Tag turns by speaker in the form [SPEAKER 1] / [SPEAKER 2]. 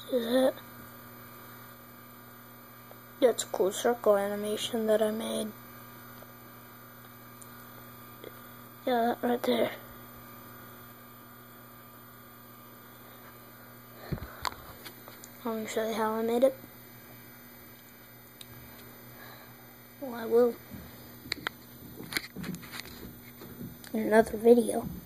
[SPEAKER 1] See that? That's a cool circle animation that I made. Yeah, that right there. Let me show you how I made it. Well, I will in another video.